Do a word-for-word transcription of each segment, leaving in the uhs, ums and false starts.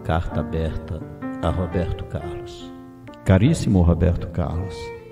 carta aberta a Roberto Carlos. Caríssimo Roberto Carlos,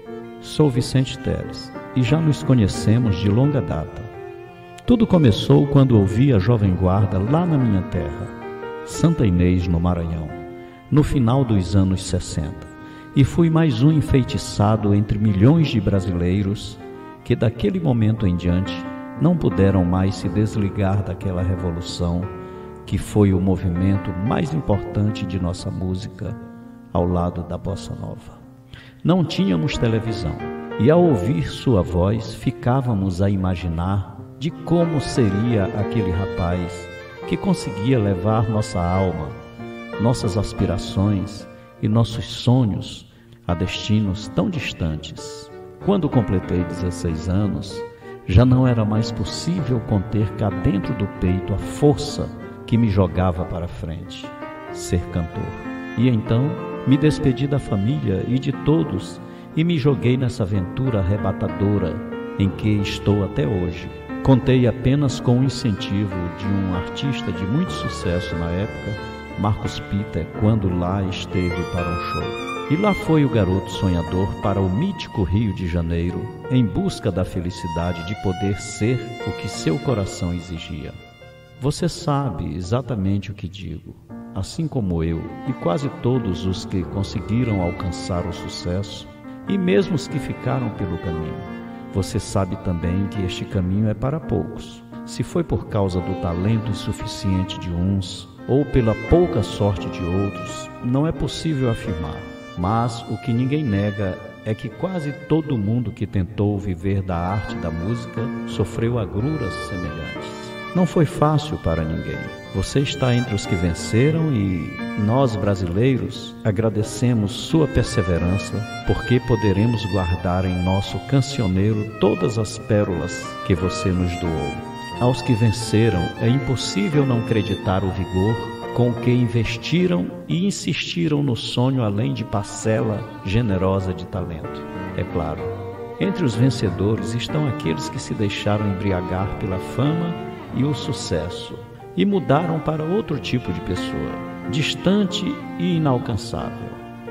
sou Vicente Teles e já nos conhecemos de longa data. Tudo começou quando ouvi a Jovem Guarda lá na minha terra, Santa Inês, no Maranhão, no final dos anos sessenta, e fui mais um enfeitiçado entre milhões de brasileiros que daquele momento em diante não puderam mais se desligar daquela revolução que foi o movimento mais importante de nossa música ao lado da bossa nova. Não tínhamos televisão e ao ouvir sua voz ficávamos a imaginar de como seria aquele rapaz que conseguia levar nossa alma, nossas aspirações e nossos sonhos a destinos tão distantes. Quando completei dezesseis anos, já não era mais possível conter cá dentro do peito a força que me jogava para frente, ser cantor. E então me despedi da família e de todos e me joguei nessa aventura arrebatadora em que estou até hoje. Contei apenas com o incentivo de um artista de muito sucesso na época, Marcos Peter, quando lá esteve para um show. E lá foi o garoto sonhador para o mítico Rio de Janeiro, em busca da felicidade de poder ser o que seu coração exigia. Você sabe exatamente o que digo, assim como eu e quase todos os que conseguiram alcançar o sucesso, e mesmo os que ficaram pelo caminho. Você sabe também que este caminho é para poucos. Se foi por causa do talento insuficiente de uns, ou pela pouca sorte de outros, não é possível afirmar. Mas o que ninguém nega é que quase todo mundo que tentou viver da arte da música sofreu agruras semelhantes. Não foi fácil para ninguém. Você está entre os que venceram e nós, brasileiros, agradecemos sua perseverança, porque poderemos guardar em nosso cancioneiro todas as pérolas que você nos doou. Aos que venceram, é impossível não acreditar o vigor com que investiram e insistiram no sonho além de parcela generosa de talento. É claro, entre os vencedores estão aqueles que se deixaram embriagar pela fama e o sucesso e mudaram para outro tipo de pessoa, distante e inalcançável.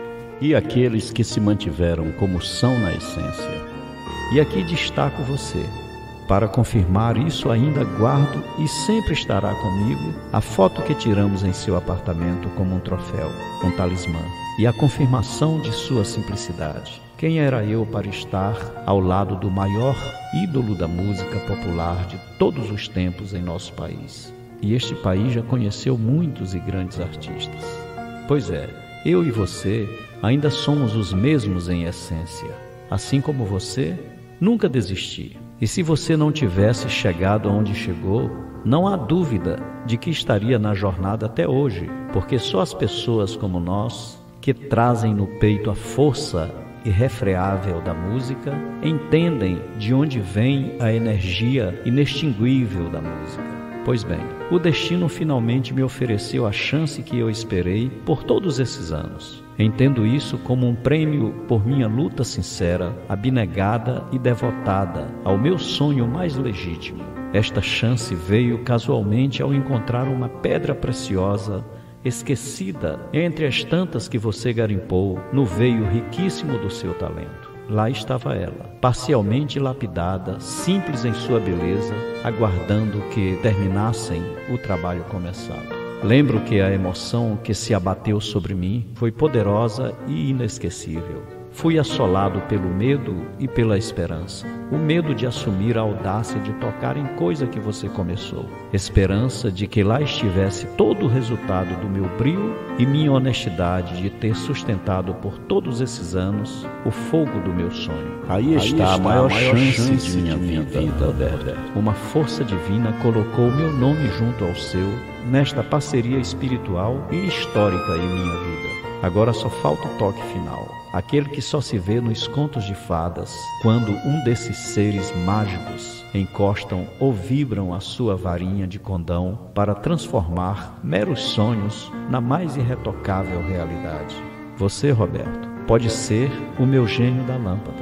E aqueles que se mantiveram como são na essência. E aqui destaco você. Para confirmar isso, ainda guardo e sempre estará comigo a foto que tiramos em seu apartamento como um troféu, um talismã, e a confirmação de sua simplicidade. Quem era eu para estar ao lado do maior ídolo da música popular de todos os tempos em nosso país? E este país já conheceu muitos e grandes artistas. Pois é, eu e você ainda somos os mesmos em essência. Assim como você, nunca desisti. E se você não tivesse chegado aonde chegou, não há dúvida de que estaria na jornada até hoje, porque só as pessoas como nós, que trazem no peito a força irrefreável da música, entendem de onde vem a energia inextinguível da música. Pois bem, o destino finalmente me ofereceu a chance que eu esperei por todos esses anos. Entendo isso como um prêmio por minha luta sincera, abnegada e devotada ao meu sonho mais legítimo. Esta chance veio casualmente ao encontrar uma pedra preciosa, esquecida entre as tantas que você garimpou no veio riquíssimo do seu talento. Lá estava ela, parcialmente lapidada, simples em sua beleza, aguardando que terminassem o trabalho começado. Lembro que a emoção que se abateu sobre mim foi poderosa e inesquecível. Fui assolado pelo medo e pela esperança. O medo de assumir a audácia de tocar em coisa que você começou. Esperança de que lá estivesse todo o resultado do meu brio e minha honestidade de ter sustentado por todos esses anos o fogo do meu sonho. Aí está, Aí está a maior, maior chance, chance de minha, minha vida, vida Alberto. Uma força divina colocou meu nome junto ao seu nesta parceria espiritual e histórica em minha vida. Agora só falta o toque final, aquele que só se vê nos contos de fadas, quando um desses seres mágicos encostam ou vibram a sua varinha de condão para transformar meros sonhos na mais irretocável realidade. Você, Roberto, pode ser o meu gênio da lâmpada.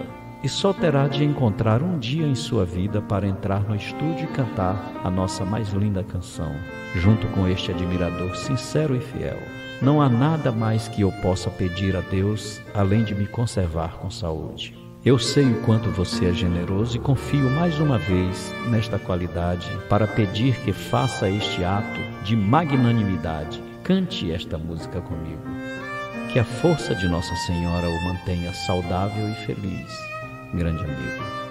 e só terá de encontrar um dia em sua vida para entrar no estúdio e cantar a nossa mais linda canção, junto com este admirador sincero e fiel. Não há nada mais que eu possa pedir a Deus além de me conservar com saúde. Eu sei o quanto você é generoso e confio mais uma vez nesta qualidade para pedir que faça este ato de magnanimidade. Cante esta música comigo. Que a força de Nossa Senhora o mantenha saudável e feliz. Grande amigo.